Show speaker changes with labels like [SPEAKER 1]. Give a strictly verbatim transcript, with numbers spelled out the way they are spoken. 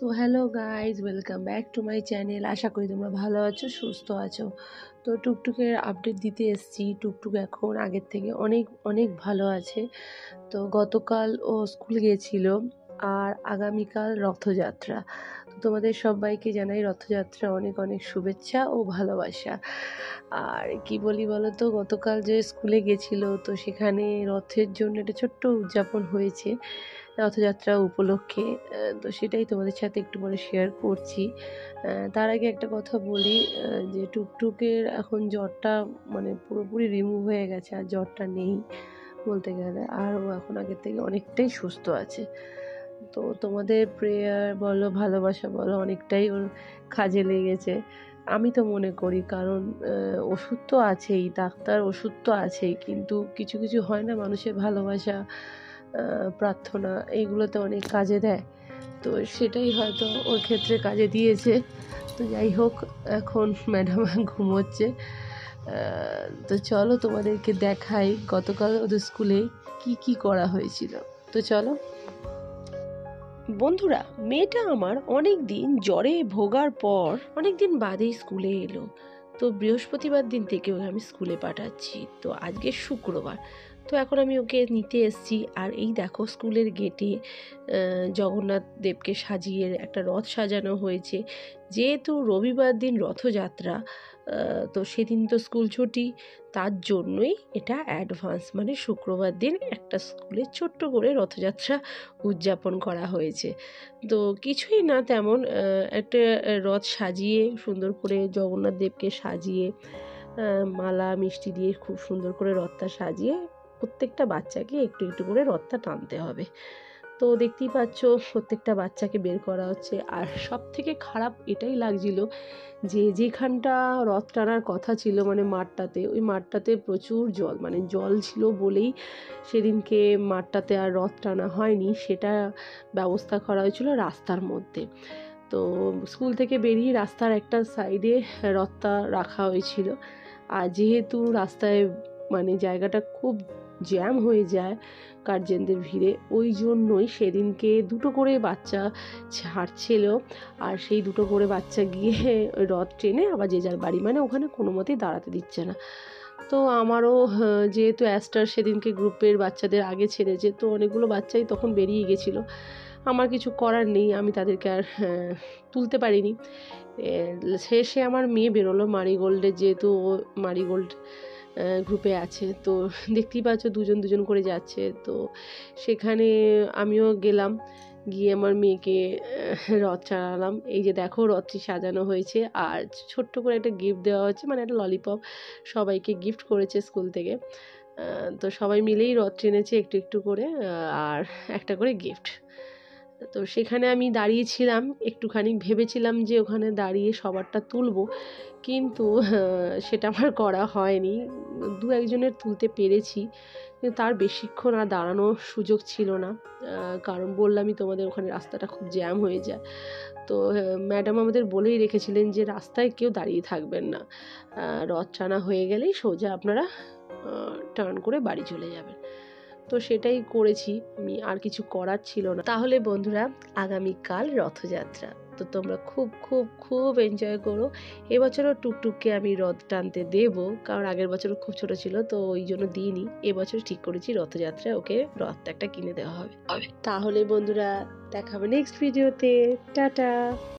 [SPEAKER 1] তো hello guys, welcome back to my channel. আশা করি তোমরা ভালো আছো, সুস্থ আছো। তো টুকটুকের আপডেট দিতে এসেছি। টুকটুক এখন আগের থেকে অনেক অনেক ভালো আছে। তো গতকাল ও স্কুল গিয়েছিল, আর আগামীকাল রথযাত্রা। তো তোমাদের সবাইকে জানাই রথযাত্রা অনেক অনেক শুভেচ্ছা ও ভালোবাসা। আর কি বলি বলো তো, গতকাল যে স্কুলে গেছিলো, তো সেখানে রথের জন্য একটা ছোট্ট উদযাপন হয়েছে রথযাত্রা উপলক্ষে। তো সেটাই তোমাদের সাথে একটু পরে শেয়ার করছি। তার আগে একটা কথা বলি, যে টুকটুকের এখন জ্বরটা মানে পুরোপুরি রিমুভ হয়ে গেছে, আর জ্বরটা নেই বলতে গেলে। আর ও এখন আগের থেকে অনেকটাই সুস্থ আছে। তো তোমাদের প্রেয়ার বলো, ভালোবাসা বলো, অনেকটাই ওর কাজে লেগেছে আমি তো মনে করি। কারণ ওষুধ তো আছেই, ডাক্তার ওষুধ তো আছেই, কিন্তু কিছু কিছু হয় না, মানুষের ভালোবাসা, প্রার্থনা, এইগুলোতে অনেক কাজে দেয়। তো সেটাই হয়তো ওর ক্ষেত্রে কাজে দিয়েছে। তো যাই হোক, এখন ম্যাডাম ঘুমোচ্ছে। তো চলো তোমাদেরকে দেখাই গতকাল ওদের স্কুলে কি কি করা হয়েছিল। তো চলো বন্ধুরা, মেয়েটা আমার অনেক দিন জ্বরে ভোগার পর অনেক দিন বাদেই স্কুলে এলো। তো বৃহস্পতিবার দিন থেকে ওকে আমি স্কুলে পাঠাচ্ছি। তো আজকে শুক্রবার, তো এখন আমি ওকে নিতে এসেছি। আর এই দেখো, স্কুলের গেটে জগন্নাথ দেবকে সাজিয়ে একটা রথ সাজানো হয়েছে। যেহেতু রবিবার দিন রথযাত্রা, তো সেদিন তো স্কুল ছুটি, তার জন্যই এটা অ্যাডভান্স, মানে শুক্রবার দিন একটা স্কুলে ছোট্ট করে রথযাত্রা উদযাপন করা হয়েছে। তো কিছুই না তেমন, একটা রথ সাজিয়ে সুন্দর করে জগন্নাথ দেবকে সাজিয়ে মালা মিষ্টি দিয়ে খুব সুন্দর করে রথটা সাজিয়ে প্রত্যেকটা বাচ্চাকে একটু একটু করে রথটা টানতে হবে। তো দেখতেই পাচ্ছ প্রত্যেকটা বাচ্চাকে বের করা হচ্ছে। আর সব থেকে খারাপ এটাই লাগছিল যে যেখানটা রথ টানার কথা ছিল, মানে মাঠটাতে, ওই মাঠটাতে প্রচুর জল, মানে জল ছিল বলেই সেদিনকে মাঠটাতে আর রথ টানা হয়নি। সেটা ব্যবস্থা করা হয়েছিল রাস্তার মধ্যে। তো স্কুল থেকে বেরিয়ে রাস্তার একটা সাইডে রথটা রাখা হয়েছিল। আর যেহেতু রাস্তায় মানে জায়গাটা খুব জ্যাম হয়ে যায় গার্জেনদের ভিড়ে, ওই জন্যই সেদিনকে দুটো করে বাচ্চা ছাড়ছিল। আর সেই দুটো করে বাচ্চা গিয়ে ওই রথ ট্রেনে আবার যে যার বাড়ি, মানে ওখানে কোনো মতেই দাঁড়াতে দিচ্ছে না। তো আমারও যেহেতু অ্যাস্টার সেদিনকে গ্রুপের বাচ্চাদের আগে ছেড়েছে, তো অনেকগুলো বাচ্চাই তখন বেরিয়ে গেছিলো। আমার কিছু করার নেই, আমি তাদেরকে আর তুলতে পারিনি। শেষে আমার মেয়ে বেরোলো মারিগোল্ডে, যেহেতু ও মারিগোল্ড গ্রুপে আছে। তো দেখতেই পাচ্ছ দুজন দুজন করে যাচ্ছে। তো সেখানে আমিও গেলাম, গিয়ে আমার মেয়েকে রথ চালালাম। এই যে দেখো, রথটি সাজানো হয়েছে, আর ছোট্ট করে একটা গিফট দেওয়া হচ্ছে, মানে একটা ললিপপ সবাইকে গিফট করেছে স্কুল থেকে। তো সবাই মিলেই রথ টেনেছে একটু একটু করে, আর একটা করে গিফট। তো সেখানে আমি দাঁড়িয়েছিলাম, একটুখানি ভেবেছিলাম যে ওখানে দাঁড়িয়ে সবারটা তুলবো, কিন্তু সেটা আমার করা হয়নি। দু একজনের তুলতে পেরেছি, কিন্তু তার বেশিক্ষণ আর দাঁড়ানোর সুযোগ ছিল না। কারণ বললামই তোমাদের, ওখানে রাস্তাটা খুব জ্যাম হয়ে যায়। তো ম্যাডাম আমাদের বলেই রেখেছিলেন যে রাস্তায় কেউ দাঁড়িয়ে থাকবেন না, রথ টানা হয়ে গেলেই সোজা আপনারা টার্ন করে বাড়ি চলে যাবেন। তো সেটাই করেছি আমি, আর কিছু করার ছিল না। তাহলে বন্ধুরা, আগামীকাল রথযাত্রা, তো তোমরা খুব খুব খুব এনজয় করো। এবছরও টুকটুককে আমি রথ টানতে দেবো, কারণ আগের বছরও খুব ছোট ছিল, তো ওই জন্য দিইনি। এবছর ঠিক করেছি রথযাত্রায় ওকে রথটা একটা কিনে দেওয়া হবে। তাহলে বন্ধুরা, দেখা হবে নেক্সট ভিডিওতে। টাটা।